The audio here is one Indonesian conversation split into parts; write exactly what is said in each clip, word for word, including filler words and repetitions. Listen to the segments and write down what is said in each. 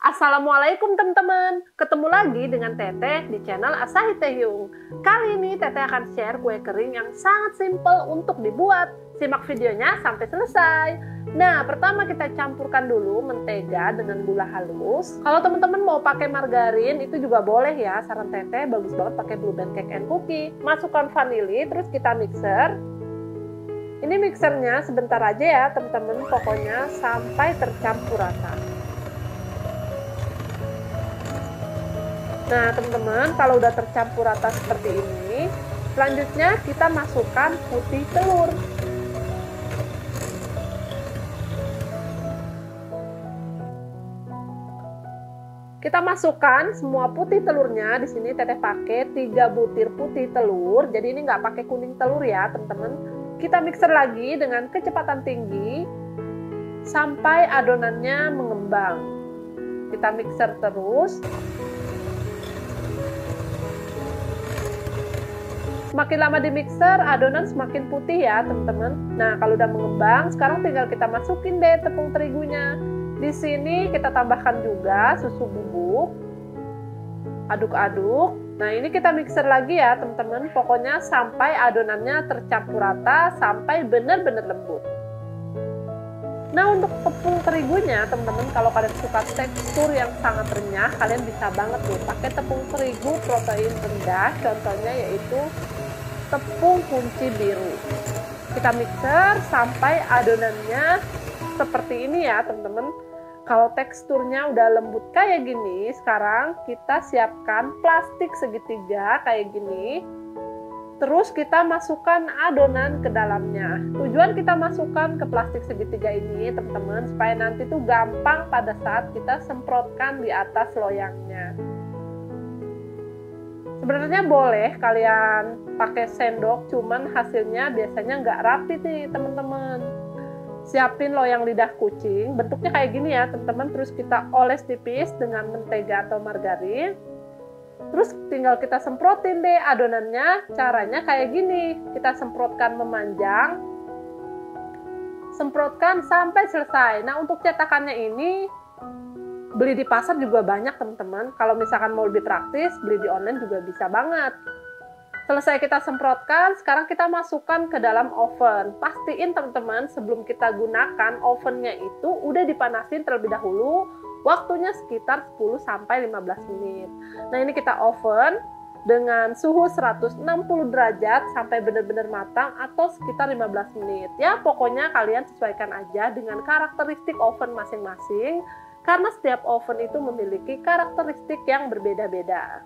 Assalamualaikum teman-teman, ketemu lagi dengan Teteh di channel Asahi Taehyung. Kali ini Teteh akan share kue kering yang sangat simple untuk dibuat. Simak videonya sampai selesai. Nah, pertama kita campurkan dulu mentega dengan gula halus. Kalau teman-teman mau pakai margarin itu juga boleh ya, saran Teteh bagus banget pakai Blue Band Cake and Cookie. Masukkan vanili, terus kita mixer. Ini mixernya sebentar aja ya teman-teman, pokoknya sampai tercampur rata. Nah teman-teman, kalau udah tercampur rata seperti ini, selanjutnya kita masukkan putih telur. Kita masukkan semua putih telurnya. Di sini Teteh pakai tiga butir putih telur. Jadi ini nggak pakai kuning telur ya teman-teman. Kita mixer lagi dengan kecepatan tinggi sampai adonannya mengembang. Kita mixer terus. Semakin lama di mixer, adonan semakin putih ya teman-teman. Nah kalau udah mengembang, sekarang tinggal kita masukin deh tepung terigunya. Di sini kita tambahkan juga susu bubuk. Aduk-aduk. Nah ini kita mixer lagi ya teman-teman. Pokoknya sampai adonannya tercampur rata, sampai benar-benar lembut. Nah untuk tepung terigunya teman-teman, kalau kalian suka tekstur yang sangat renyah, kalian bisa banget tuh pakai tepung terigu protein rendah. Contohnya yaitu tepung kunci biru. Kita mixer sampai adonannya seperti ini ya teman-teman. Kalau teksturnya udah lembut kayak gini, sekarang kita siapkan plastik segitiga kayak gini. Terus kita masukkan adonan ke dalamnya. Tujuan kita masukkan ke plastik segitiga ini teman-teman, supaya nanti tuh gampang pada saat kita semprotkan di atas loyangnya. Sebenarnya boleh kalian pakai sendok, cuman hasilnya biasanya nggak rapi nih teman-teman. Siapin loyang lidah kucing, bentuknya kayak gini ya teman-teman. Terus kita oles tipis dengan mentega atau margarin. Terus tinggal kita semprotin deh adonannya. Caranya kayak gini, kita semprotkan memanjang, semprotkan sampai selesai. Nah untuk cetakannya ini beli di pasar juga banyak teman-teman. Kalau misalkan mau lebih praktis, beli di online juga bisa banget. Selesai kita semprotkan, sekarang kita masukkan ke dalam oven. Pastiin teman-teman sebelum kita gunakan ovennya itu udah dipanasin terlebih dahulu. Waktunya sekitar sepuluh sampai lima belas menit. Nah ini kita oven dengan suhu seratus enam puluh derajat sampai benar-benar matang atau sekitar lima belas menit. Ya pokoknya kalian sesuaikan aja dengan karakteristik oven masing-masing. Karena setiap oven itu memiliki karakteristik yang berbeda-beda.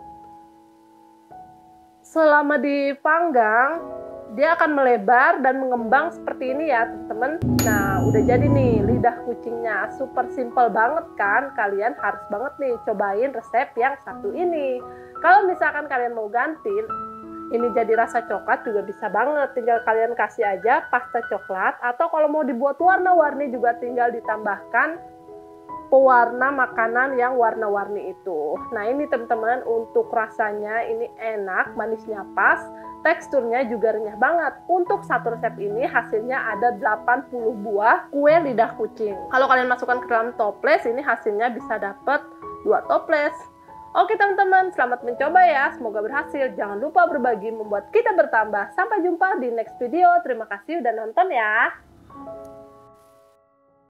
Selama dipanggang, dia akan melebar dan mengembang seperti ini ya teman-teman. Nah udah jadi nih lidah kucingnya, super simple banget kan. Kalian harus banget nih cobain resep yang satu ini. Kalau misalkan kalian mau ganti ini jadi rasa coklat juga bisa banget. Tinggal kalian kasih aja pasta coklat, atau kalau mau dibuat warna-warni juga tinggal ditambahkan pewarna makanan yang warna-warni itu. Nah ini teman-teman, untuk rasanya ini enak, manisnya pas, teksturnya juga renyah banget. Untuk satu resep ini hasilnya ada delapan puluh buah kue lidah kucing. Kalau kalian masukkan ke dalam toples, ini hasilnya bisa dapat dua toples. Oke teman-teman, selamat mencoba ya, semoga berhasil. Jangan lupa berbagi membuat kita bertambah. Sampai jumpa di next video. Terima kasih udah nonton ya.